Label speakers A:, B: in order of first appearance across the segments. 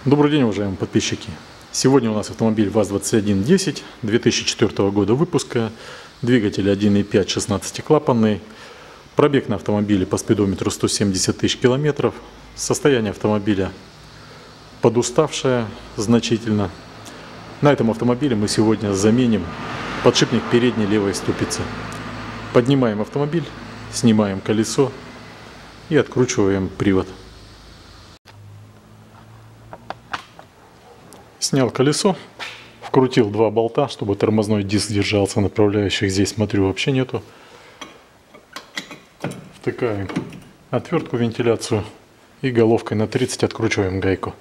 A: Добрый день, уважаемые подписчики! Сегодня у нас автомобиль ВАЗ-2110 2004 года выпуска, двигатель 1.5 16-клапанный, пробег на автомобиле по спидометру 170 тысяч километров, состояние автомобиля подуставшее значительно. На этом автомобиле мы сегодня заменим подшипник передней левой ступицы. Поднимаем автомобиль, снимаем колесо и откручиваем привод. Снял колесо, вкрутил два болта, чтобы тормозной диск держался, направляющих здесь, смотрю, вообще нету. Втыкаем отвертку, вентиляцию и головкой на 30 откручиваем гайку.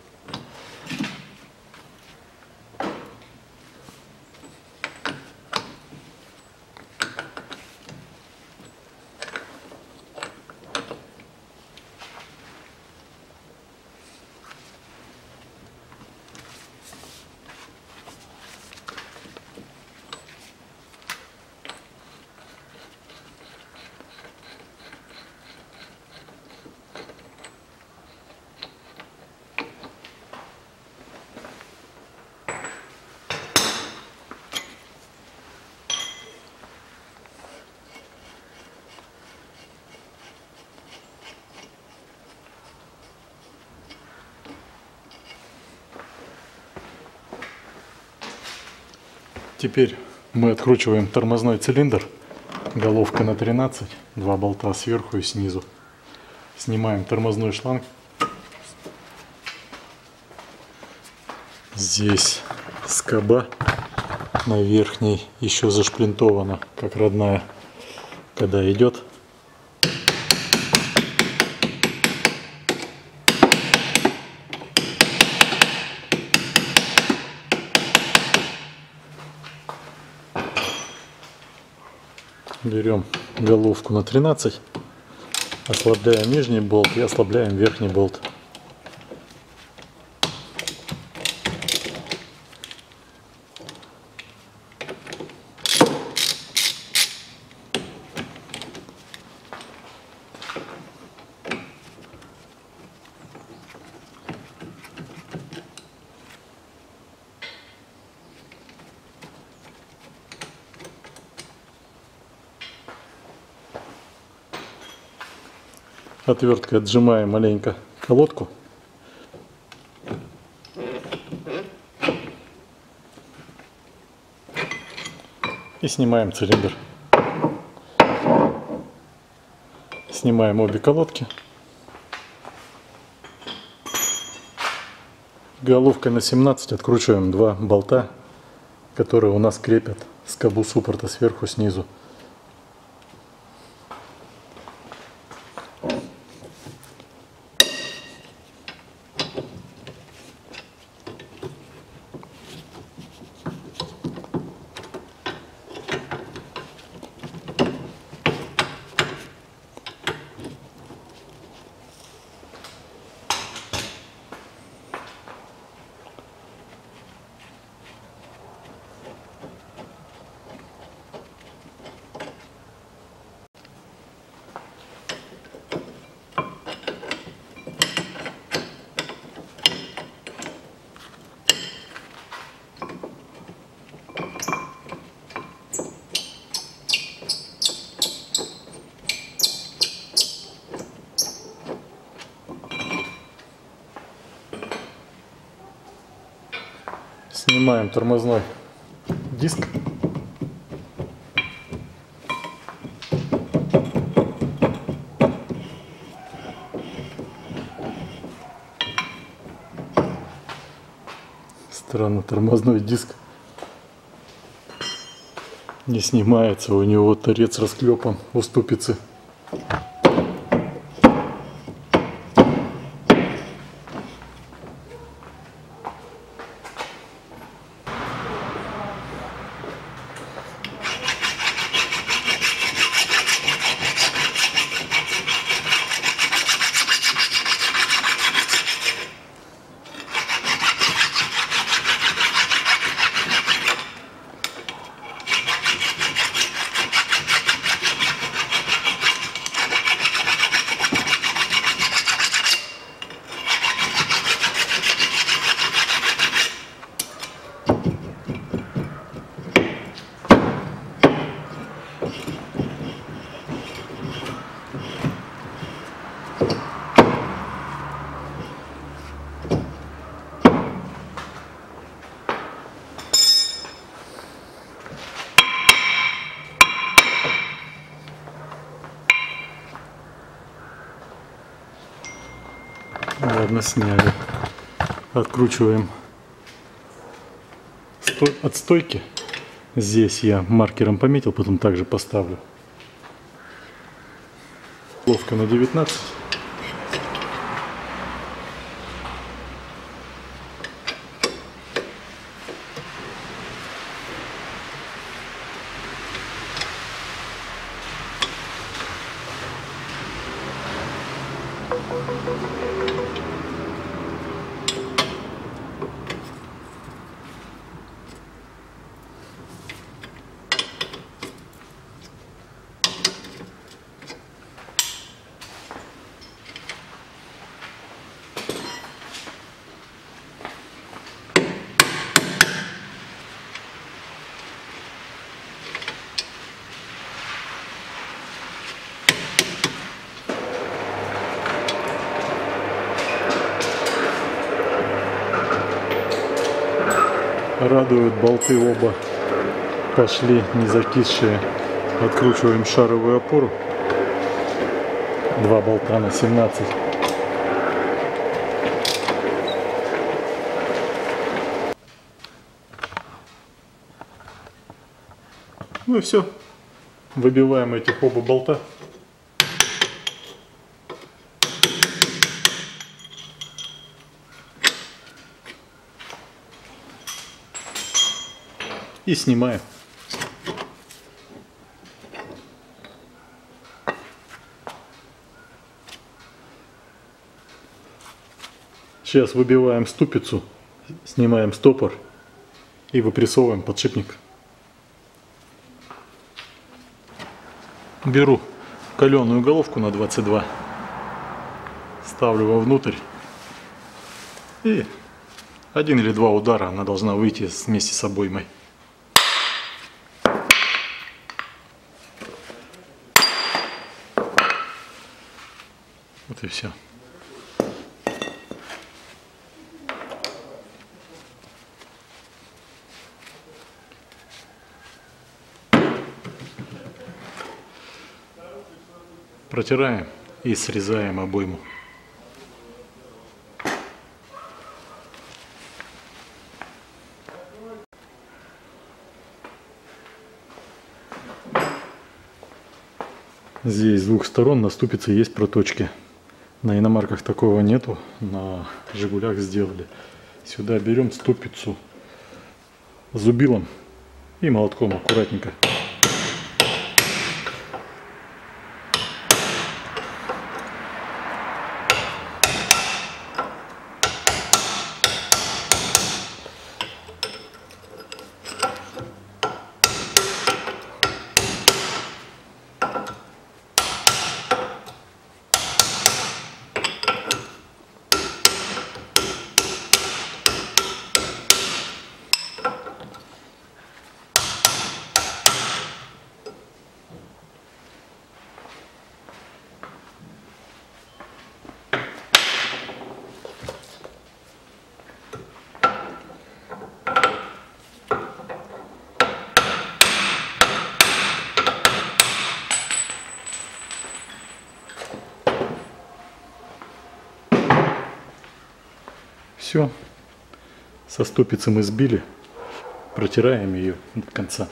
A: Теперь мы откручиваем тормозной цилиндр, головка на 13, два болта сверху и снизу. Снимаем тормозной шланг. Здесь скоба на верхней еще зашплинтована, как родная, когда идет. Берем головку на 13, ослабляем нижний болт и ослабляем верхний болт. Отверткой отжимаем маленько колодку. И снимаем цилиндр. Снимаем обе колодки. Головкой на 17 откручиваем два болта, которые у нас крепят скобу суппорта сверху, снизу. Снимаем тормозной диск. Странно, тормозной диск не снимается, у него торец расклепан у ступицы. Ладно, сняли. Откручиваем от стойки. Здесь я маркером пометил, потом также поставлю. Головка на 19. Радуют, болты оба пошли не закисшие. Откручиваем шаровую опору. 2 болта на 17. Ну и все. Выбиваем этих оба болта. И снимаем. Сейчас выбиваем ступицу, снимаем стопор и выпрессовываем подшипник. Беру каленую головку на 22, ставлю вовнутрь и 1 или 2 удара она должна выйти вместе с обоймой. Вот и все. Протираем и срезаем обойму. Здесь с двух сторон на ступице есть проточки. На иномарках такого нету, на Жигулях сделали. Сюда берем ступицу зубилом и молотком аккуратненько. Все, со ступицы мы сбили, протираем ее до конца.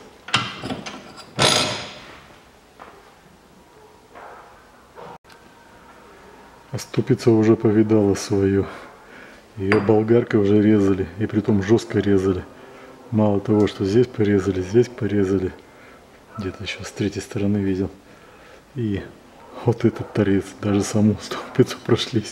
A: А ступица уже повидала свое. Ее болгаркой уже резали, и притом жестко резали. Мало того, что здесь порезали, где-то еще с третьей стороны видел. И вот этот торец, даже саму ступицу прошлись.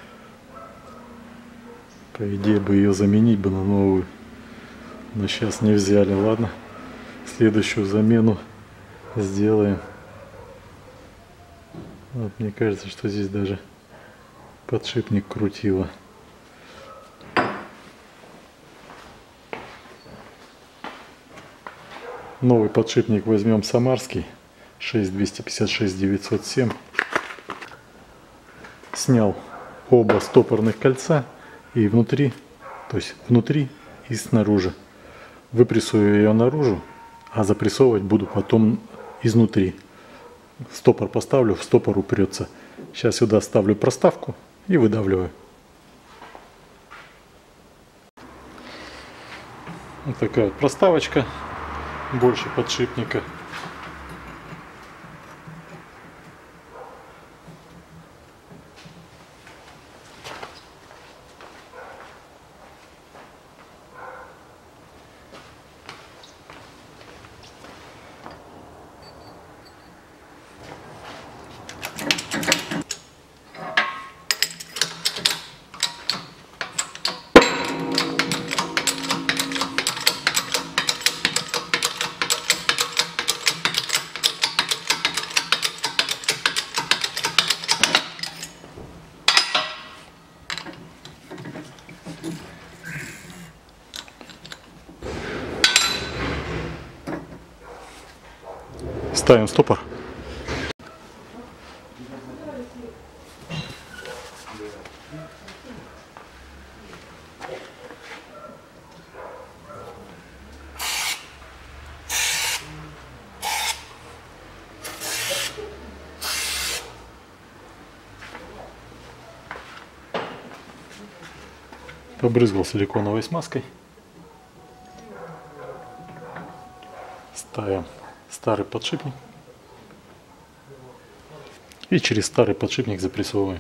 A: По идее бы ее заменить бы на новую, но сейчас не взяли. Ладно, следующую замену сделаем. Вот, мне кажется, что здесь даже подшипник крутило. Новый подшипник возьмем самарский 6256-907. Снял оба стопорных кольца. И внутри, то есть внутри и снаружи. Выпрессую ее наружу, а запрессовывать буду потом изнутри. Стопор поставлю, в стопор упрется. Сейчас сюда ставлю проставку и выдавливаю. Вот такая вот проставочка, больше подшипника. Ставим стопор. Побрызгал силиконовой смазкой. Ставим старый подшипник. И через старый подшипник запрессовываем.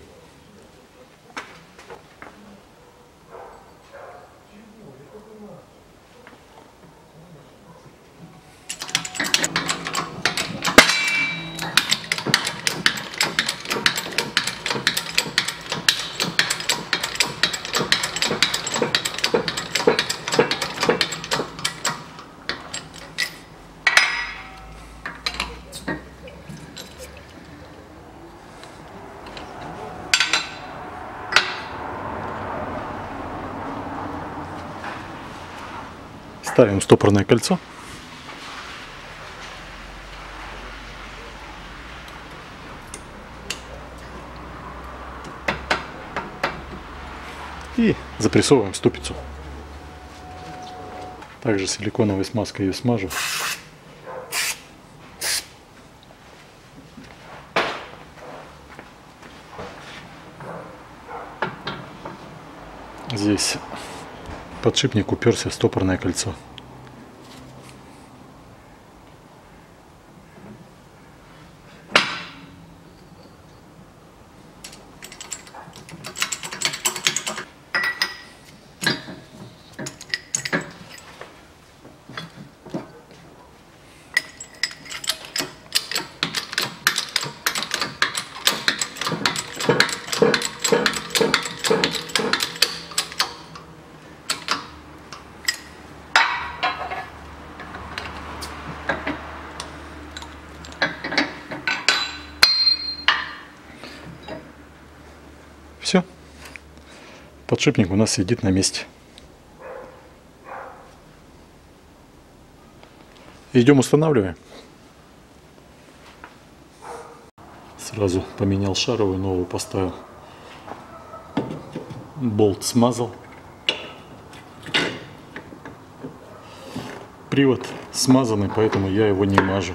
A: Ставим стопорное кольцо. И запрессовываем ступицу. Также силиконовой смазкой ее смажу. Здесь подшипник уперся в стопорное кольцо. Все. Подшипник у нас сидит на месте. Идем устанавливаем. Сразу поменял шаровую, новую поставил. Болт смазал. Привод смазанный, поэтому я его не мажу.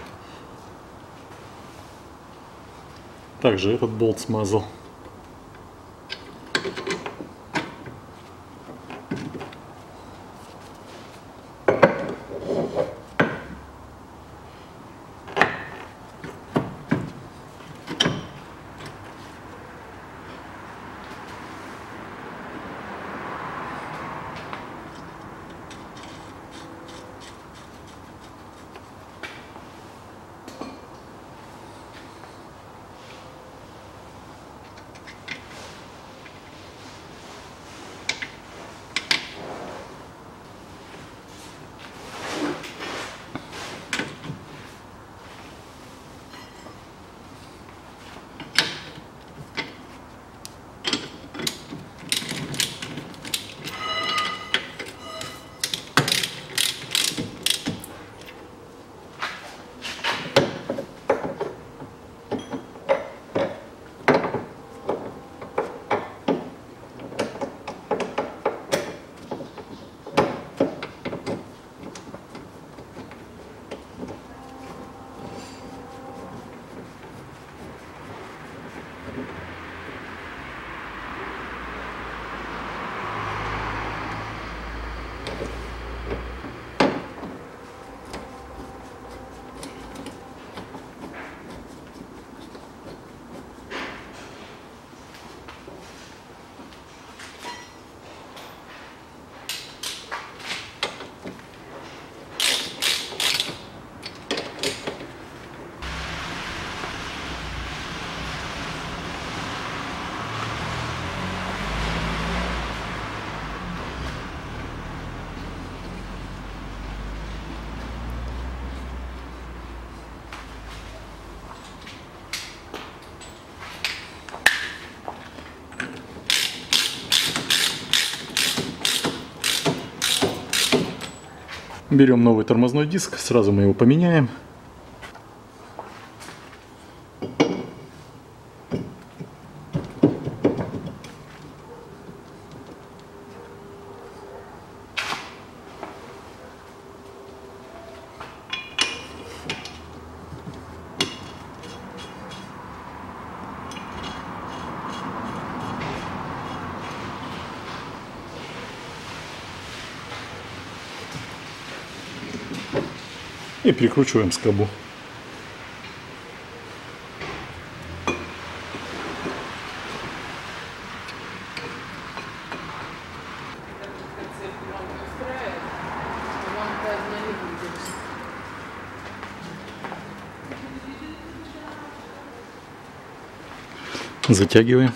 A: Также этот болт смазал. Берем новый тормозной диск, сразу мы его поменяем. И прикручиваем скобу. Затягиваем.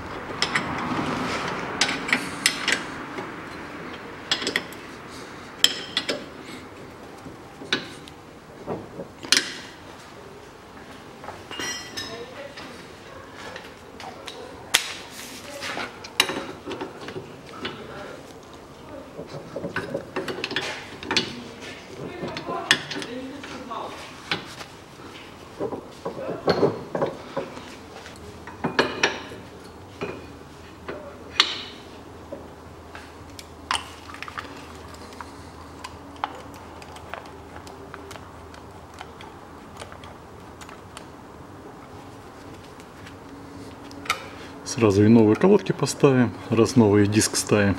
A: Сразу и новые колодки поставим, раз новый диск ставим.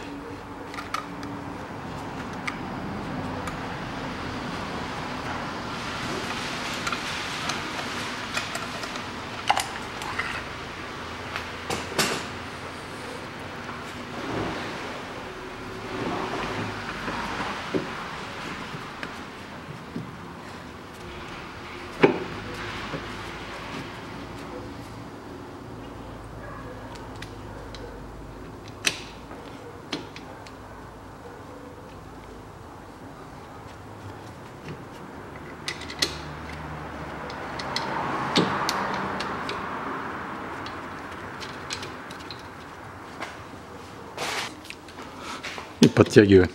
A: И подтягиваем.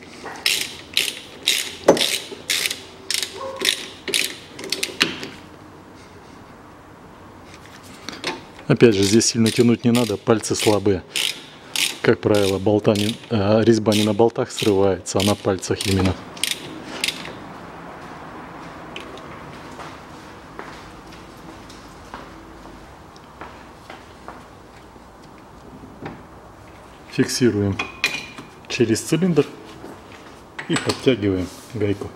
A: Опять же, здесь сильно тянуть не надо, пальцы слабые. Как правило, резьба не на болтах срывается, а на пальцах именно. Фиксируем через цилиндр и подтягиваем гайку.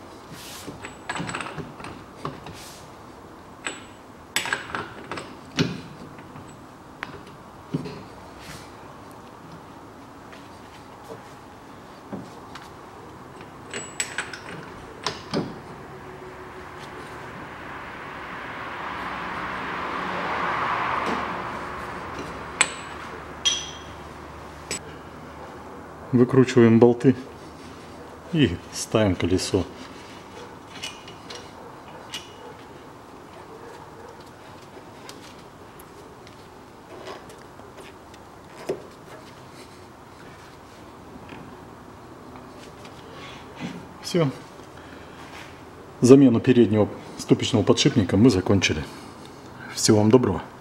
A: Выкручиваем болты и ставим колесо. Все. Замену переднего ступичного подшипника мы закончили. Всего вам доброго.